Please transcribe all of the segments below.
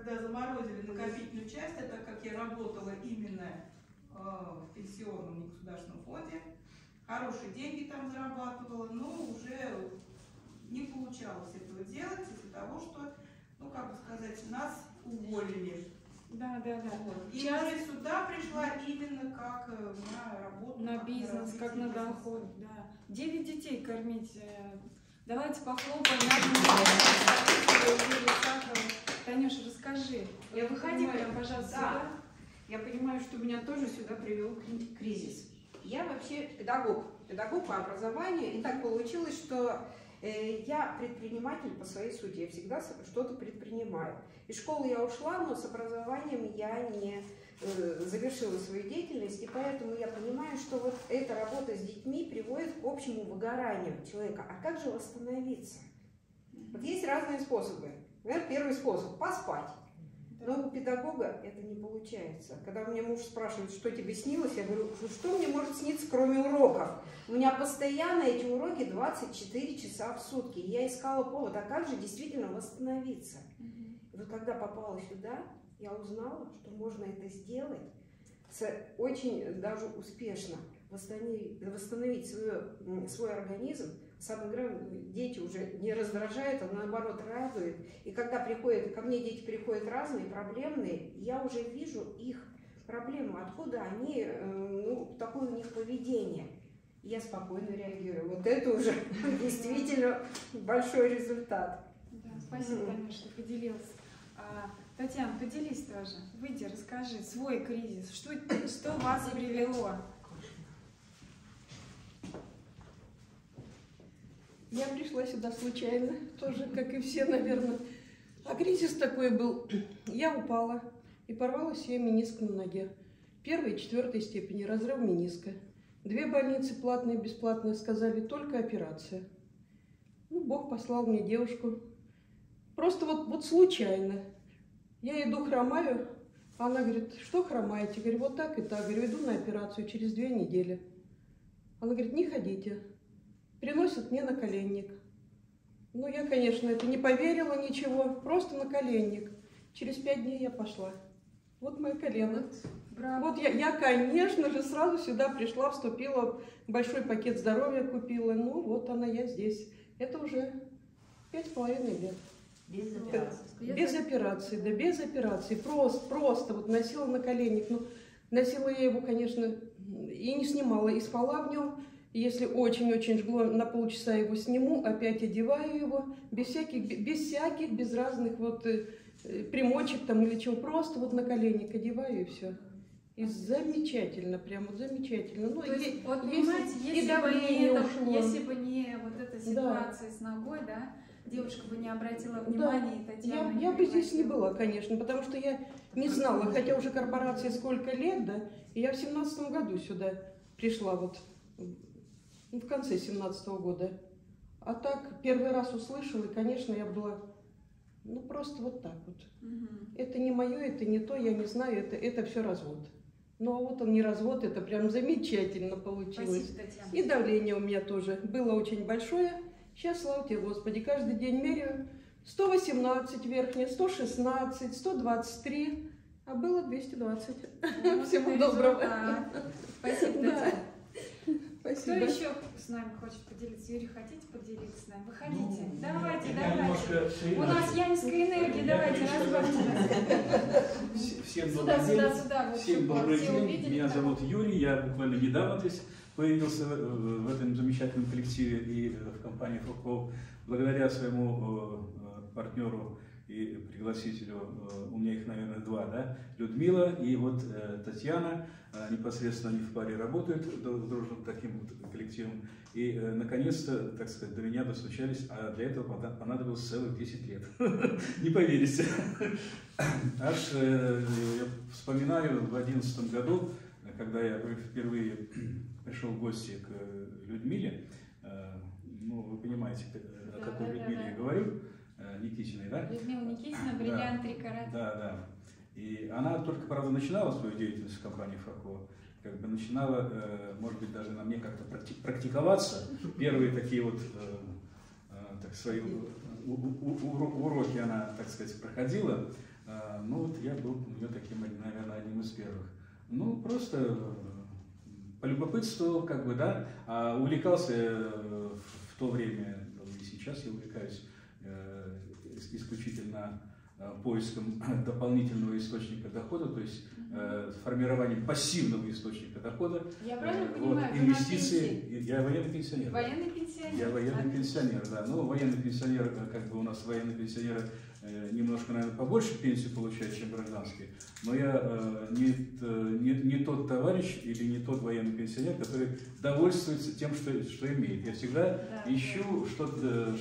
когда заморозили накопительную часть, а так как я работала именно в пенсионном негосударственном фонде, хорошие деньги там зарабатывала, но уже не получалось этого делать из-за того, что, ну как бы сказать, нас уволили. Да. Вот. И уже сюда пришла именно как на работу. На бизнес, как на доход, да. 9 детей кормить. Давайте похлопаем. Танюша, расскажи. Выходи прям, пожалуйста, сюда. Я понимаю, что меня тоже сюда привел кризис. Я вообще педагог по образованию, и так получилось, что я предприниматель по своей сути, я всегда что-то предпринимаю. Из школы я ушла, но с образованием я не завершила свою деятельность, и поэтому я понимаю, что вот эта работа с детьми приводит к общему выгоранию человека. А как же восстановиться? Вот есть разные способы. Например, первый способ – поспать. Но у педагога это не получается. Когда у меня муж спрашивает, что тебе снилось, я говорю, что мне может сниться, кроме уроков? У меня постоянно эти уроки 24 часа в сутки. И я искала повод, а как же действительно восстановиться? И вот когда попала сюда, я узнала, что можно это сделать очень даже успешно. Восстановить свой организм. Самое главное, дети уже не раздражают, а наоборот радуют. И когда ко мне дети приходят разные, проблемные, я уже вижу их проблему, откуда они, такое у них поведение. И я спокойно реагирую. Вот это уже действительно большой результат. Да, спасибо, Танюша, что поделилась. Татьяна, поделись тоже. Выйди, расскажи свой кризис. Что вас привело? Я пришла сюда случайно, тоже, как и все, наверное. А кризис такой был. Я упала и порвала себе мениск на ноге. 1-й и 4-й степени разрыв мениска. 2 больницы платные, бесплатные, сказали, только операция. Бог послал мне девушку. Просто вот случайно. Я иду, хромаю, а она говорит, что хромаете? Говорю, вот так и так. Говорю, иду на операцию через 2 недели. Она говорит, не ходите. Приносят мне наколенник. Я, конечно, это не поверила, ничего, просто наколенник. Через 5 дней я пошла. Вот мое колено. Вот я, конечно же, сразу сюда пришла, вступила, большой пакет здоровья купила. Вот она, я здесь. Это уже 5,5 лет. Без операции? Без операции, да, без операции. Просто вот носила наколенник. Носила я его, конечно, и не снимала, и спала в нем. Если очень-очень жгло, на полчаса его сниму, опять одеваю его, без разных примочек там или чего, просто вот наколенник одеваю и все. И замечательно, прям вот замечательно. То есть, понимаете, если бы не вот эта ситуация с ногой, да, девушка бы не обратила внимания, и Татьяна я бы здесь не была, конечно, потому что я не знала, хотя уже корпорации сколько лет, да, и я в 17-м году сюда пришла в конце 17-го года. А так, первый раз услышала, и, конечно, я была, просто вот так вот. Это не мое, это не то, я не знаю, это все развод. А вот он не развод, это прям замечательно получилось. Спасибо, Татьяна. И давление у меня тоже было очень большое. Сейчас, слава тебе, Господи, каждый день меряю. 118 верхняя, 116, 123, а было 220. Всего доброго. Спасибо, Татьяна. Спасибо. Кто еще с нами хочет поделиться? Юрий, хотите поделиться с нами? Выходите. Давайте. У нас янская энергия, давайте, разбавьте. Всем добрый день. Меня зовут Юрий, я буквально недавно здесь появился в этом замечательном коллективе и в компании Фокол. Благодаря своему партнеру и пригласителю, у меня их, наверное, 2, да, Людмила и Татьяна, непосредственно они в паре работают, дружным таким коллективом, и наконец-то, так сказать, до меня достучались, а для этого понадобилось целых 10 лет, не поверите. Аж я вспоминаю в 2011 году, когда я впервые пришел в гости к Людмиле, вы понимаете, о какой Людмиле я говорю, Никитиной, да? Людмила Никитина, бриллиант 3 карата. Да. И она только, правда, начинала свою деятельность в компании Фоко, начинала, может быть, даже на мне как-то практиковаться. Первые такие свои уроки она, так сказать, проходила. Ну вот я был у нее таким, наверное, одним из первых. Ну, просто полюбопытствовал, как бы, да, увлекался в то время, и сейчас я увлекаюсь исключительно поиском дополнительного источника дохода, то есть формированием пассивного источника дохода. Я правильно вот, понимаю, инвестиции. Я военный пенсионер. Военный пенсионер. Я военный пенсионер, да. Ну, военный пенсионер, как бы у нас военные пенсионеры немножко, наверное, побольше пенсию получают, чем гражданские. Но я не тот товарищ или не тот военный пенсионер, который довольствуется тем, что имеет. Я всегда ищу что-то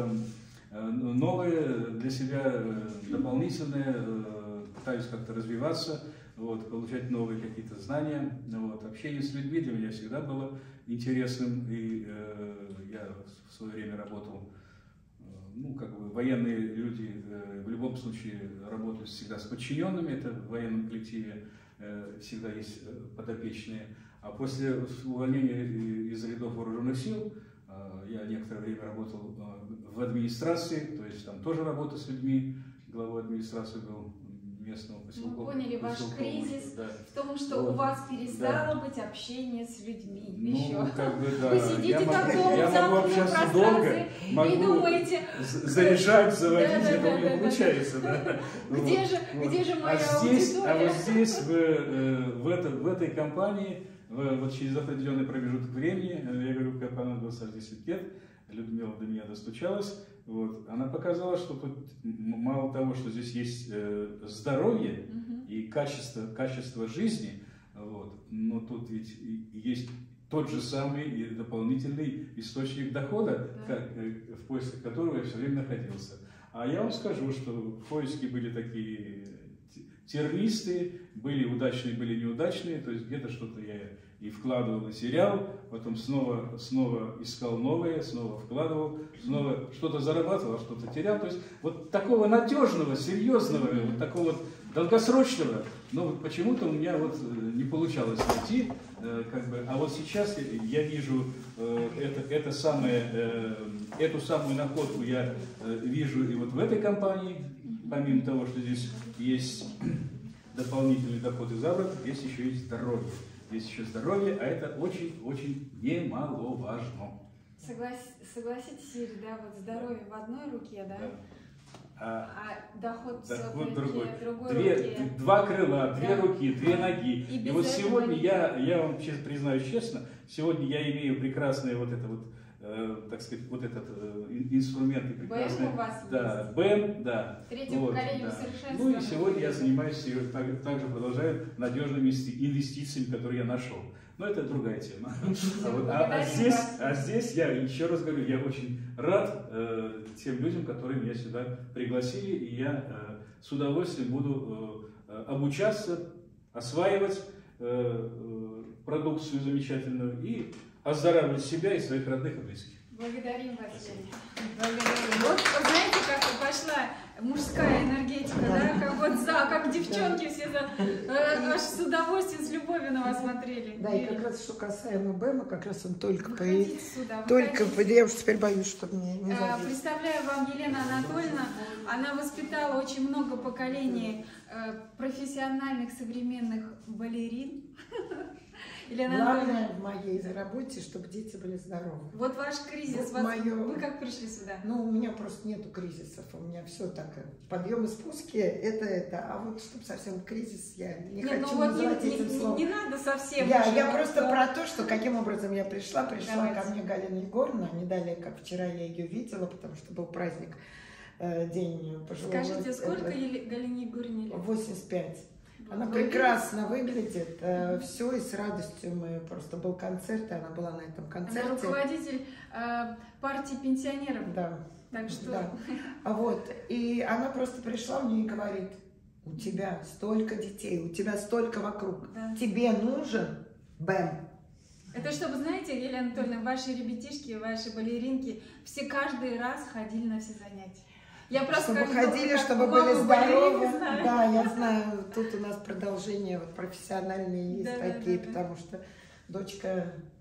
новое для себя, дополнительное, пытаюсь как-то развиваться, вот, получать новые какие-то знания. Вот. Общение с людьми для меня всегда было интересным, и я в свое время работал, ну, как бы военные люди в любом случае работают всегда с подчиненными, это в военном коллективе всегда есть подопечные. А после увольнения из рядов вооруженных сил я некоторое время работал в администрации, то есть там тоже работа с людьми, главой администрации был местного поселка. Мы поняли ваш кризис в том, что у вас перестало быть общение с людьми. Ну, еще. как бы, да. Вы сидите так долго я в могу замкнутом общаться пространстве долго, и думаете, заряжать, заводить, это да, не получается. Да? Где же моя аудитория? А вот аудитория? здесь, в этой компании, вот через определенный промежуток времени, я говорю, как понадобилось аж 10 лет, Людмила до меня достучалась, вот, она показала, что тут мало того, что здесь есть здоровье и качество жизни, вот, но тут ведь есть тот же самый и дополнительный источник дохода, в поисках которого я все время находился. А я вам скажу, что поиски были такие тернистые, были удачные, были неудачные, то есть где-то что-то я и вкладывал, и терял, потом снова искал новое, снова вкладывал, снова что-то зарабатывал, а что-то терял. То есть вот такого надежного, серьезного, вот такого вот долгосрочного, но почему-то у меня вот не получалось найти, как бы, а вот сейчас я вижу эту самую находку я вижу и вот в этой компании, помимо того, что здесь есть дополнительный доход и заработок, есть еще и здоровье. Есть еще здоровье, а это очень-очень немаловажно. Согласитесь, Юрий, да, вот здоровье в одной руке, да? А доход в другой руке. Два крыла, две руки, две ноги. И вот сегодня этого... я вам признаюсь честно, сегодня я имею прекрасное вот это вот, так сказать, вот этот инструмент и прекрасный. БЭМ у вас да, есть? БЭМ, да. Третье поколение усовершенствования. Ну и сегодня я занимаюсь, также продолжаю надежными инвестициями, которые я нашел. Но это другая тема. А здесь я еще раз говорю, я очень рад тем людям, которые меня сюда пригласили, и я с удовольствием буду обучаться, осваивать продукцию замечательную и оздоравливать себя и своих родных и близких. Благодарим вас, Юрий. Вот знаете, как пошла мужская энергетика, да? Как девчонки все аж с удовольствием, с любовью на вас смотрели. Да, и как раз что касаемо БЭМа, как раз он только выходите. я уже теперь боюсь, что мне не забыть. Представляю вам Елена Анатольевна, она воспитала очень много поколений профессиональных современных балерин. Главное в моей работе, чтобы дети были здоровы. Вот ваш кризис, вот вы как пришли сюда? Ну, у меня просто нету кризисов, у меня все так, подъемы, спуски, это, а вот чтобы совсем кризис, я не хочу называть этим словом. Не надо совсем. Я просто про то, что каким образом я пришла ко мне Галина Егоровна, не далее, как вчера я ее видела, потому что был праздник, день пожилого. Скажите, сколько Галине Егоровне лет? 85. Она прекрасно выглядит, все, и с радостью был концерт, и она была на этом концерте. Она руководитель партии пенсионеров. Да. Так что... Да. Вот, и она просто пришла мне и говорит, у тебя столько детей, у тебя столько вокруг, тебе нужен БЭМ. Это чтобы, знаете, Елена Анатольевна, ваши ребятишки, ваши балеринки, все каждый раз ходили на все занятия. Я просто чтобы ходили, чтобы были здоровы. Да, я знаю, тут у нас продолжение профессиональные есть такие, потому что дочка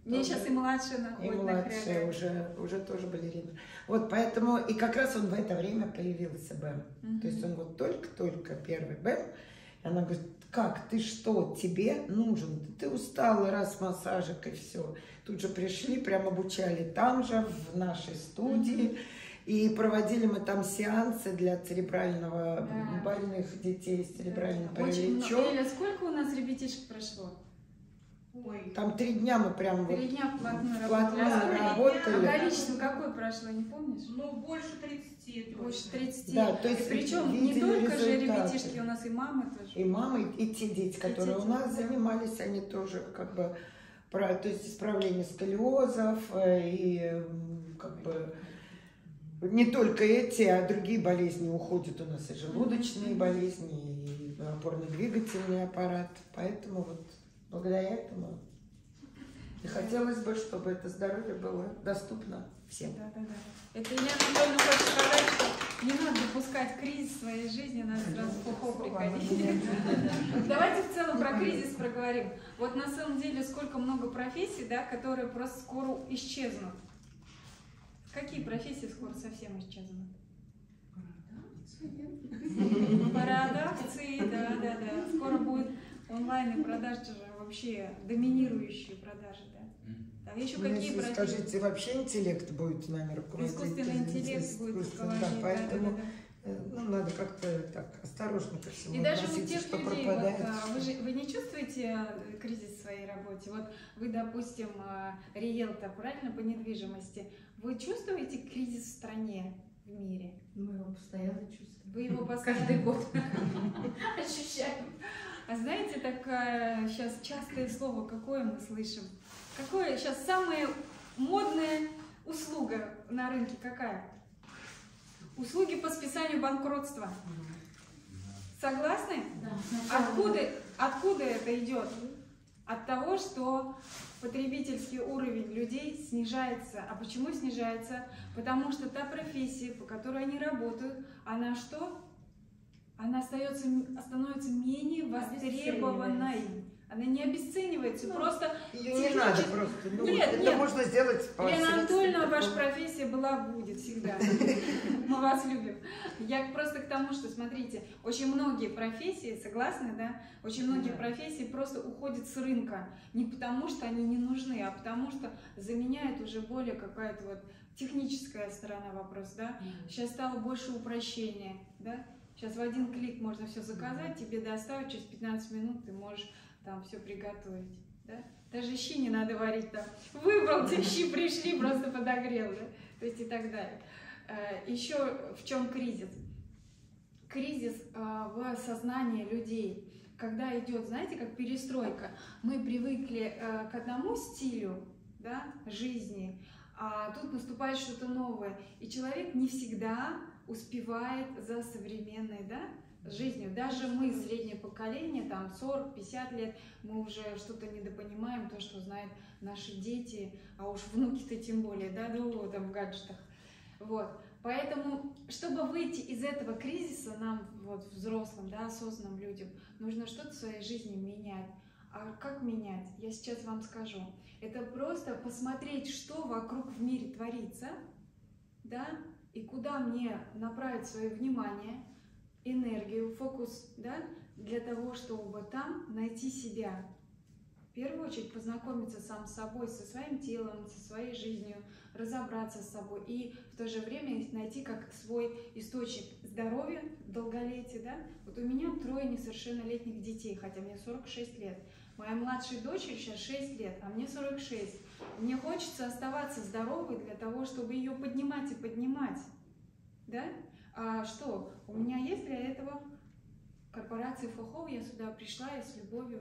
Мне сейчас и младшая И находит на младшая уже тоже балерина. Вот поэтому, и как раз он в это время появился, Бэм. То есть он вот только-только первый Бэм. И она говорит, как, ты что, тебе нужен? Ты устала, раз массажик и все. Тут же пришли, прям обучали там же, в нашей студии. И проводили мы там сеансы для церебрального больных детей с церебральным параличом. Эля, сколько у нас ребятишек прошло? Ой, Там 3 дня мы прям 3 дня вплотную вплотную работали. А количество какое прошло, не помнишь? ну, больше 30. Больше 30. Да, то есть Причем не видели только же результаты. ребятишки, у нас и мамы тоже. И мамы, и те дети, которые дети, у нас да. занимались, они тоже как бы, то есть исправление сколиозов, и как бы не только эти, а другие болезни уходят у нас, и желудочные болезни, и опорно-двигательный аппарат. Поэтому вот благодаря этому и хотелось бы, чтобы это здоровье было доступно всем. Да. Это Елена Анатольевна хочет сказать, что не надо допускать кризис в своей жизни, надо сразу в ХОХО приходить. Давайте в целом про кризис проговорим. Вот на самом деле сколько много профессий, да, которые просто скоро исчезнут. Какие профессии скоро совсем исчезнут? Продавцы, да. Скоро будет онлайн и продажи же вообще доминирующие продажи, да. Там еще какие Если профессии? скажите, вообще интеллект будет нами руководить? Искусственный интеллект будет руководить, Да, поэтому да. ну, надо как-то так осторожно ко всему И даже у относиться, тех что людей, пропадает. вот, вы не чувствуете кризис в своей работе? Вот вы, допустим, риэлтор, правильно, по недвижимости. Вы чувствуете кризис в стране, в мире? Мы его постоянно чувствуем. Вы его постоянно Каждый год ощущаем. А знаете, такое сейчас частое слово, какое мы слышим? Какое сейчас самая модная услуга на рынке какая? Услуги по списанию банкротства. Согласны? Откуда это идет? От того, что потребительский уровень людей снижается. А почему снижается? Потому что та профессия, по которой они работают, она что? Она становится менее востребованной. Она не обесценивается, просто Ее не надо просто. Ну, это можно сделать по Елена Анатольевна, такого. ваша профессия была, будет всегда. Мы вас любим. Я просто к тому, что, смотрите, очень многие профессии, согласны, да? Очень многие профессии просто уходят с рынка. Не потому, что они не нужны, а потому, что заменяет уже более какая-то вот техническая сторона вопроса, да? Сейчас стало больше упрощения, да? Сейчас в один клик можно все заказать, тебе доставят, через 15 минут ты можешь там все приготовить, да? Даже щи не надо варить там. Выбрал, те щи пришли, просто подогрел, да? То есть и так далее. Еще в чем кризис? Кризис в сознании людей. Когда идет, знаете, как перестройка, мы привыкли к одному стилю, да, жизни, а тут наступает что-то новое. И человек не всегда успевает за современной, да, жизнью. Даже мы, среднее поколение, там 40-50 лет, мы уже что-то недопонимаем, то, что знают наши дети, а уж внуки-то тем более, да, там в гаджетах. Вот. Поэтому, чтобы выйти из этого кризиса, нам, вот, взрослым, да, осознанным людям, нужно что-то в своей жизни менять. А как менять? Я сейчас вам скажу. Это просто посмотреть, что вокруг в мире творится, да, и куда мне направить свое внимание, энергию, фокус, да, для того, чтобы там найти себя. В первую очередь познакомиться сам с собой, со своим телом, со своей жизнью, разобраться с собой и в то же время найти как свой источник здоровья, долголетия, да. Вот у меня 3 несовершеннолетних детей, хотя мне 46 лет. Моя младшей дочери сейчас 6 лет, а мне 46. Мне хочется оставаться здоровой для того, чтобы ее поднимать и поднимать, да. А что? У меня есть для этого корпорация ФОХО, я сюда пришла и с любовью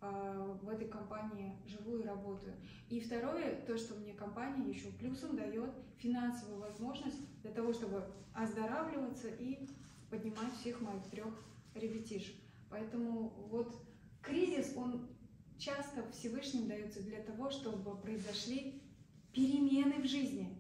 в этой компании живу и работаю. И второе, то, что мне компания еще плюсом дает финансовую возможность для того, чтобы оздоравливаться и поднимать всех моих 3 ребятишек. Поэтому вот кризис, он часто Всевышним дается для того, чтобы произошли перемены в жизни.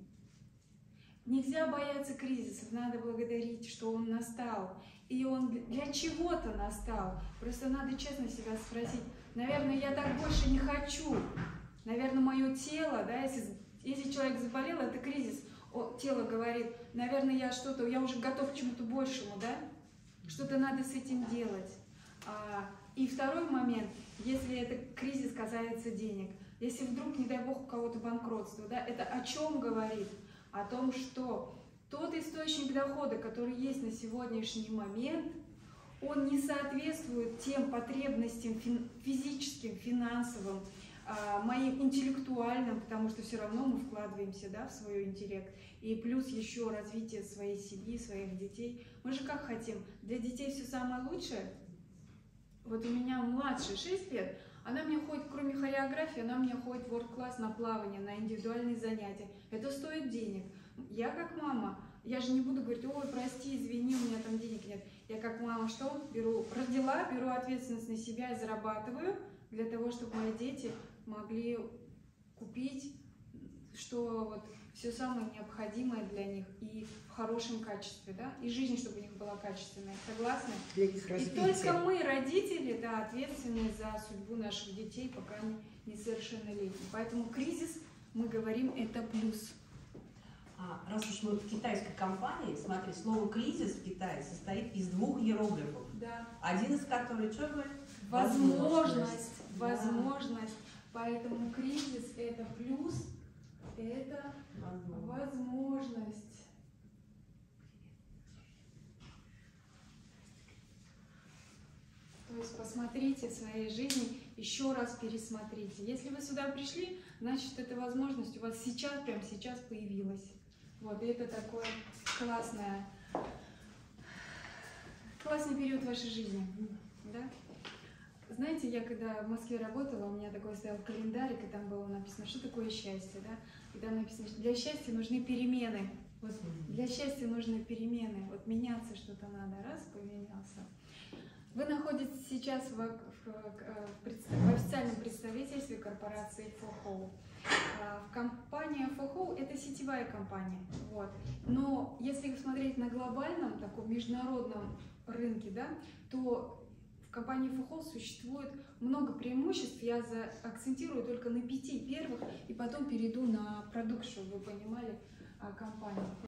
Нельзя бояться кризисов, надо благодарить, что он настал. И он для чего-то настал. Просто надо честно себя спросить, наверное, я так больше не хочу. Наверное, мое тело, да, если человек заболел, это кризис, тело говорит, наверное, я уже готов к чему-то большему, да, что-то надо с этим делать. И второй момент, если это кризис касается денег, если вдруг, не дай бог, у кого-то банкротство, да, это о чем говорит? О том, что тот источник дохода, который есть на сегодняшний момент, он не соответствует тем потребностям физическим, финансовым, моим интеллектуальным, потому что все равно мы вкладываемся, да, в свой интеллект, и плюс еще развитие своей семьи, своих детей. Мы же как хотим? Для детей все самое лучшее. Вот у меня младшая 6 лет, она мне ходит, кроме хореографии, она мне ходит в world-класс на плавание, на индивидуальные занятия. Это стоит денег. Я как мама, я же не буду говорить, ой, прости, извини, у меня там денег нет. Я как мама что? Беру ответственность на себя и зарабатываю для того, чтобы мои дети могли купить, что вот все самое необходимое для них и в хорошем качестве, да, и жизнь, чтобы у них была качественная. Согласны? Для их И развития. только мы, родители, да, ответственны за судьбу наших детей, пока они несовершеннолетние. Поэтому кризис, мы говорим, это плюс. Раз уж мы в китайской компании, смотри, слово «кризис» в Китае состоит из 2 иероглифов. Да. Один из которых, что говорит? Возможность. Да. Возможность. Поэтому кризис – это плюс, это возможность. То есть посмотрите в своей жизни, еще раз пересмотрите. Если вы сюда пришли, значит, эта возможность у вас сейчас, прямо сейчас появилась. Вот, и это такой классный период вашей жизни. Да? Знаете, я когда в Москве работала, у меня такой стоял календарик, и там было написано, что такое счастье. Да? И там написано, что для счастья нужны перемены. Вот, для счастья нужны перемены. Вот меняться что-то надо. Раз, поменялся. Вы находитесь сейчас в официальном представительстве корпорации FOHO. Компания FOHO – это сетевая компания. Вот. Но если смотреть на глобальном, таком международном рынке, да, то в компании FOHO существует много преимуществ. Я акцентирую только на 5 первых, и потом перейду на продукт, чтобы вы понимали компанию.